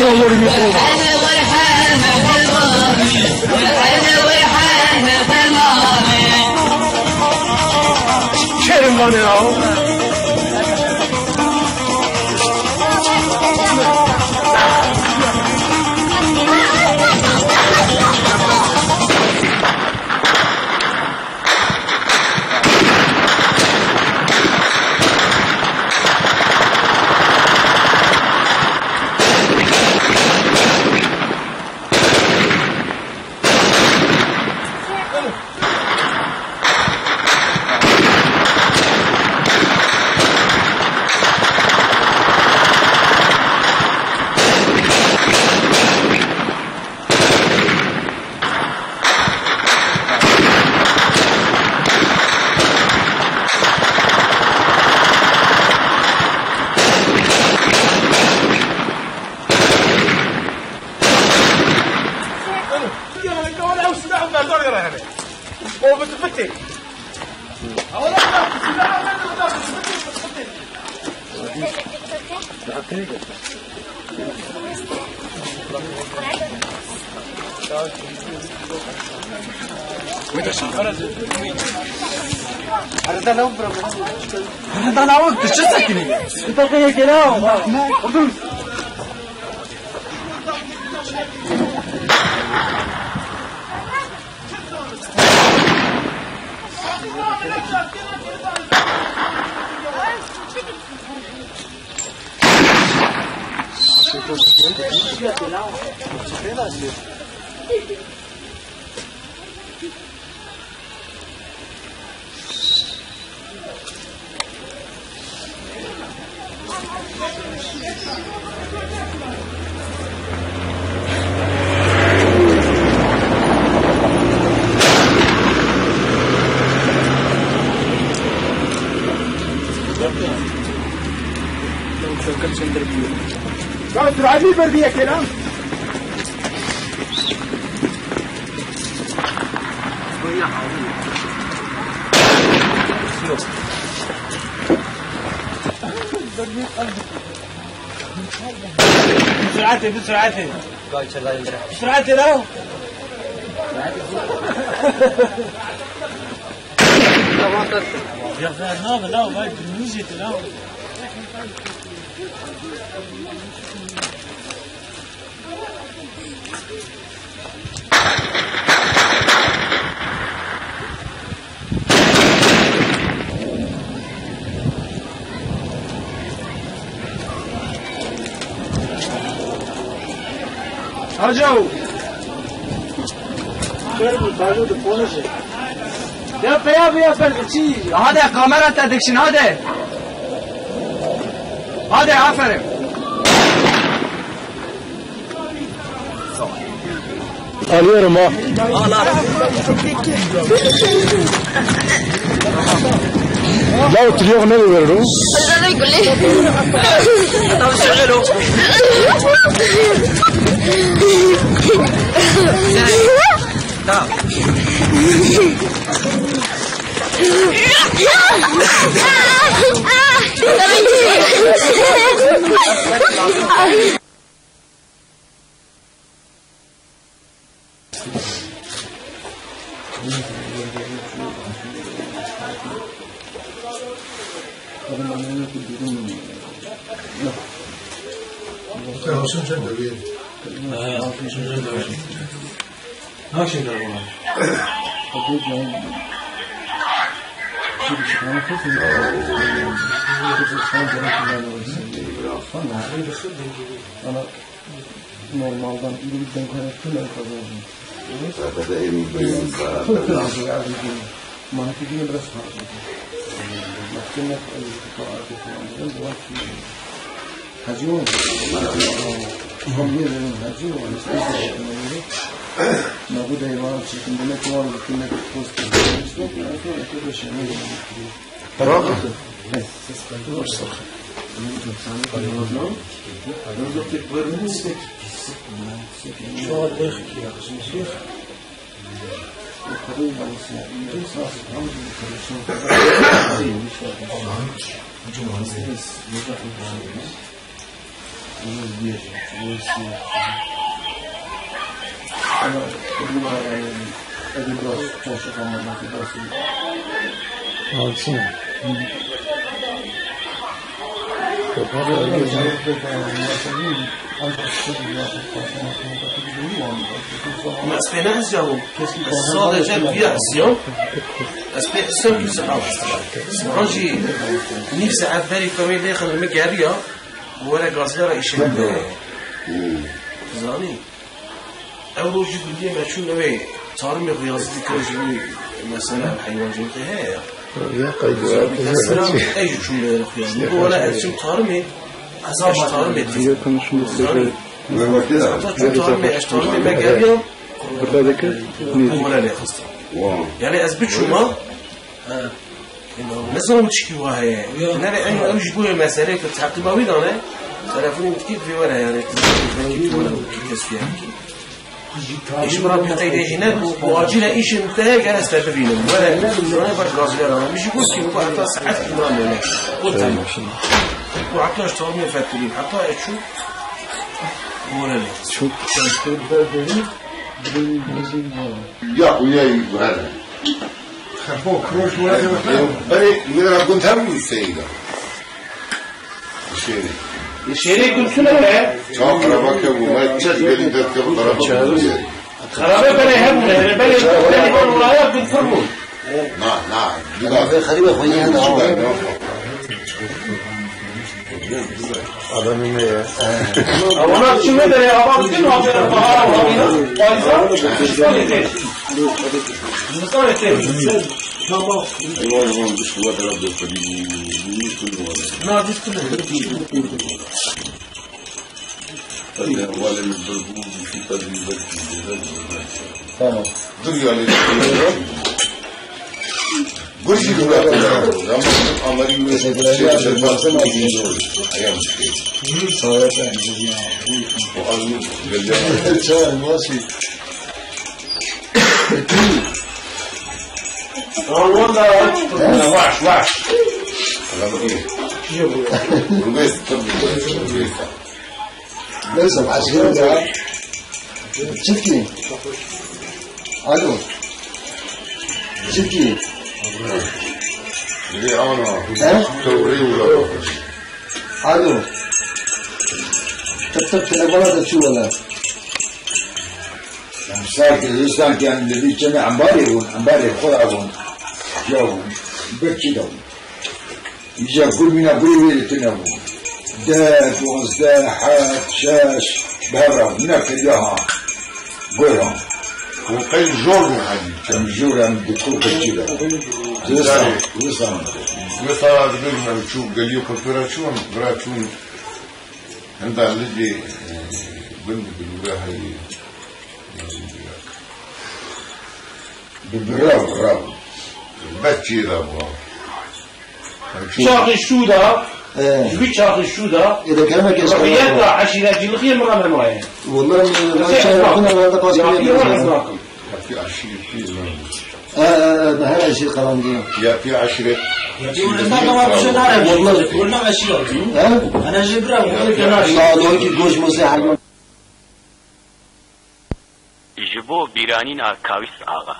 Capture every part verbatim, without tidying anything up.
olur götürür. Kerim bana ya. هذا لا وقت شو ساكنين انت كده كده ترعبي بردية كلام بسرعتي بسرعتي بسرعتي لو يا اخي نام لا ما بنيجي لا Hacı. Şöyle bir tarzı da konuşuyor. Ya peyam ya perçi. Hadi kamera tadeksin hadi. Hadi aferin. Alıyorum ha. Al al. Ya oturuyor ne veriyorum? Sana gülü. Tamam şöyle lo. Tamam. Normalden birlikten kaynaklı kazandım. Zaten emin değilim. Mantıklı biraz farklı. Mahkeme kararı kullandım. Bu akşam hacı oldu. Hamdiye'nin hacı oldu. Ne bu devam çekimde ne kullandı, ne post edildi. Sonra sonra şey ne yapıyor? Tamam. Evet, ses kaydı varsa. Sana kullandım. Burada tekrar istek. Şu an ilk yaklaşık. Yukarı yansıya indir sağsı tam bir karışım. Cumartesi. bir, birisi. Ama bunlar yani elim biraz çalışık ama nasıl dersin? Alsın. Mas apenas já o só da gente viação as pessoas que são hoje نفسي عبالي كمان داخل المقارية ولا قاصدة رئيش زاني أول شيء بدي ما شو نبي صارمي رياضتي كرجلي مثلا حيوان جنتي هي يا قيد مثلا أي شو نبي ولا أرسم صارمي أساس صارمي زاني صارمي أشترمي مقارية ولا لا خص يعني أثبت شو ما نظام تشكي وهاي أنا أنا أمشي بقول مسألة كنت حتى ما ويد أنا تلفوني كتير في ولا يعني كتير ولا كتير فيها إيش مرة بيحتاج هنا واجينا إيش انتهى كان استفيدين ولا أنا بس غازي أنا مش يقول كي مقطع حتى ساعات كمان ولا قلت أنا وحتى أشتغل من فاتورين حتى شو ولا لا شو يا وياي وهذا خفوك روش ولا بري من كنت هم السيدة الشيري الشيري كنت له شو خرابك وما تشغل تذكر خرابك خرابة بني هم بني بني بني ورايا بنفرمون نعم نعم خريبة خويا هذا adamın ne ya? Ama şimdi de ya bak bütün haftalar bahar havayla faiza şöyle etti. Nasıl etti? Tamam. والله مش هو ده رب القديم مش كل ولا Nadir kılıyor. طيب ولا البربوز في تدريبات Tamam. دنيا اللي قولي كده لما عمال يقول شيء شيء ما سمع يقول ايام مشكله Sonra ben ya. وقالوا قال Çay mاشي. والله واش واش لما ايه رميس طب ليس عشرين ده. Çiftli. Alo. Çiftli. اللي انا ها؟ توري ولا Alo. Tık tık telefona da şu valla. مساك الإنسان كان الذي كان عمباري يقول عمباري خلعهم جاهم بكيدهم يجا كل من أبوي ويلتنهم دات وازداحات شاش برا هناك اليها قولهم وقيل جورو هذه كم جورا من دكتور بكيدة زيسان زيسان مثلا قبل ما نشوف قال لي كفرة شو كفرة شو عند اللي بند بالولاهي بالبراو براو بتشي ذا بوا شاخ الشودا جبت شاخ الشودا إذا كلامك يسمع. رقيات عشرات الخير من أمر معين والله ما شاء الله هذا قاسم. في عشرة في زمان آه ده هذا الشيء قران دي. يا في عشرة والله والله ماشي ها؟ أنا جبرا الله لو كي جوش مزاح. جبو بیرانین آکاویس آغا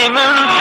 من